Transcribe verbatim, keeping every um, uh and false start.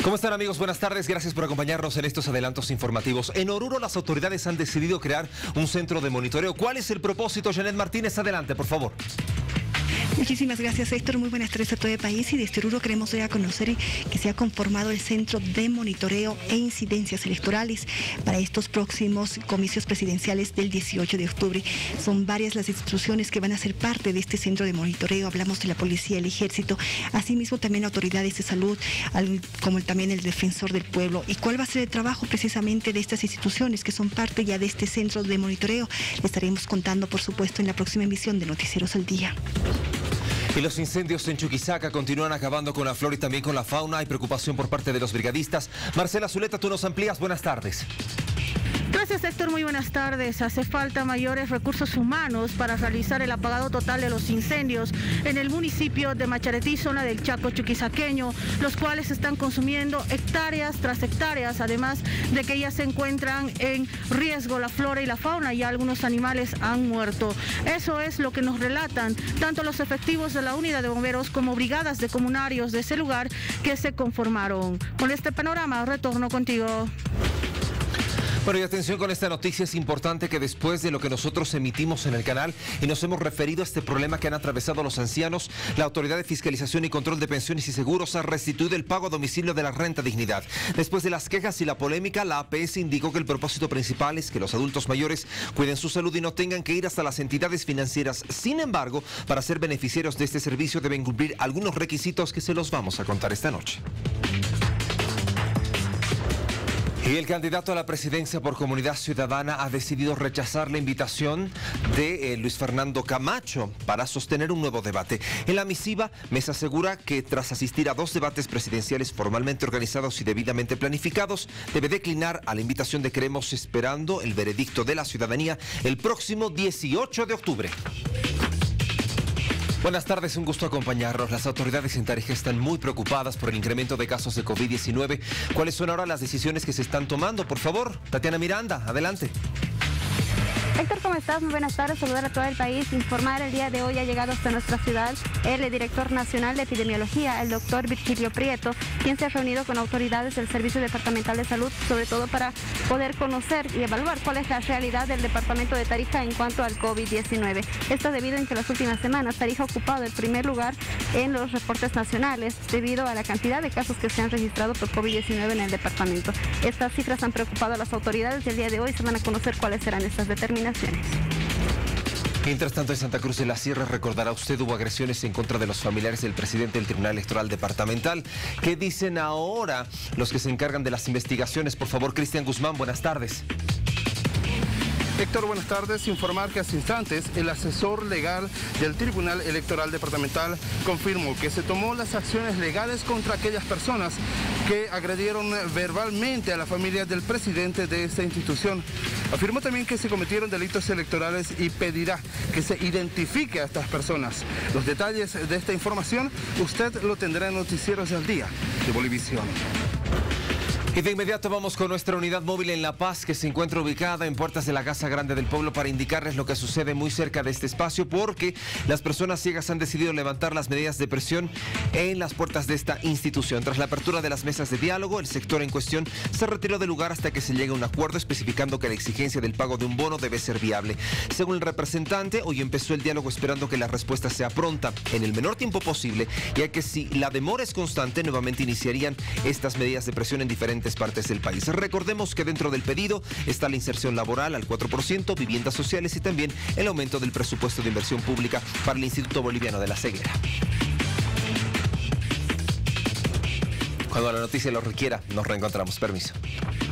¿Cómo están, amigos? Buenas tardes, gracias por acompañarnos en estos adelantos informativos. En Oruro las autoridades han decidido crear un centro de monitoreo. ¿Cuál es el propósito, Janet Martínez? Adelante, por favor. Muchísimas gracias, Héctor. Muy buenas tardes a todo el país. Y desde Oruro queremos dar a conocer que se ha conformado el Centro de Monitoreo e Incidencias Electorales para estos próximos comicios presidenciales del dieciocho de octubre. Son varias las instituciones que van a ser parte de este centro de monitoreo. Hablamos de la policía, el ejército, asimismo también autoridades de salud, como también el defensor del pueblo. ¿Y cuál va a ser el trabajo precisamente de estas instituciones que son parte ya de este centro de monitoreo? Le estaremos contando, por supuesto, en la próxima emisión de Noticieros al Día. Y los incendios en Chuquisaca continúan acabando con la flora y también con la fauna. Hay preocupación por parte de los brigadistas. Marcela Zuleta, tú nos amplías. Buenas tardes. Gracias, Héctor. Muy buenas tardes. Hace falta mayores recursos humanos para realizar el apagado total de los incendios en el municipio de Macharetí, zona del Chaco chuquisaqueño, los cuales están consumiendo hectáreas tras hectáreas, además de que ya se encuentran en riesgo la flora y la fauna y algunos animales han muerto. Eso es lo que nos relatan tanto los efectivos de la unidad de bomberos como brigadas de comunarios de ese lugar que se conformaron. Con este panorama, retorno contigo. Bueno, y atención con esta noticia, es importante que después de lo que nosotros emitimos en el canal y nos hemos referido a este problema que han atravesado los ancianos, la Autoridad de Fiscalización y Control de Pensiones y Seguros ha restituido el pago a domicilio de la renta dignidad. Después de las quejas y la polémica, la A P S indicó que el propósito principal es que los adultos mayores cuiden su salud y no tengan que ir hasta las entidades financieras. Sin embargo, para ser beneficiarios de este servicio deben cumplir algunos requisitos que se los vamos a contar esta noche. Y el candidato a la presidencia por Comunidad Ciudadana ha decidido rechazar la invitación de eh, Luis Fernando Camacho para sostener un nuevo debate. En la misiva, Mesa asegura que tras asistir a dos debates presidenciales formalmente organizados y debidamente planificados, debe declinar a la invitación de Queremos, esperando el veredicto de la ciudadanía el próximo dieciocho de octubre. Buenas tardes, un gusto acompañarnos. Las autoridades en Tarija están muy preocupadas por el incremento de casos de COVID diecinueve. ¿Cuáles son ahora las decisiones que se están tomando? Por favor, Tatiana Miranda, adelante. Héctor, ¿cómo estás? Muy buenas tardes, saludar a todo el país. Informar, el día de hoy ha llegado hasta nuestra ciudad el director nacional de epidemiología, el doctor Virgilio Prieto, quien se ha reunido con autoridades del Servicio Departamental de Salud, sobre todo para poder conocer y evaluar cuál es la realidad del departamento de Tarija en cuanto al COVID diecinueve. Esto debido a que en las últimas semanas Tarija ha ocupado el primer lugar en los reportes nacionales debido a la cantidad de casos que se han registrado por COVID diecinueve en el departamento. Estas cifras han preocupado a las autoridades y el día de hoy se van a conocer cuáles serán estas determinaciones. Mientras tanto, en Santa Cruz de la Sierra, recordará usted, hubo agresiones en contra de los familiares del presidente del Tribunal Electoral Departamental. ¿Qué dicen ahora los que se encargan de las investigaciones? Por favor, Cristian Guzmán, buenas tardes. Héctor, buenas tardes. Informar que hace instantes el asesor legal del Tribunal Electoral Departamental confirmó que se tomó las acciones legales contra aquellas personas que agredieron verbalmente a la familia del presidente de esta institución. Afirmó también que se cometieron delitos electorales y pedirá que se identifique a estas personas. Los detalles de esta información usted lo tendrá en Noticieros al Día de Bolivisión. Y de inmediato vamos con nuestra unidad móvil en La Paz, que se encuentra ubicada en puertas de la Casa Grande del Pueblo, para indicarles lo que sucede muy cerca de este espacio, porque las personas ciegas han decidido levantar las medidas de presión en las puertas de esta institución. Tras la apertura de las mesas de diálogo, el sector en cuestión se retiró del lugar hasta que se llegue a un acuerdo especificando que la exigencia del pago de un bono debe ser viable. Según el representante, hoy empezó el diálogo esperando que la respuesta sea pronta, en el menor tiempo posible, ya que si la demora es constante, nuevamente iniciarían estas medidas de presión en diferentes partes del país. Recordemos que dentro del pedido está la inserción laboral al cuatro por ciento, viviendas sociales y también el aumento del presupuesto de inversión pública para el Instituto Boliviano de la Ceguera. Cuando la noticia lo requiera, nos reencontramos. Permiso.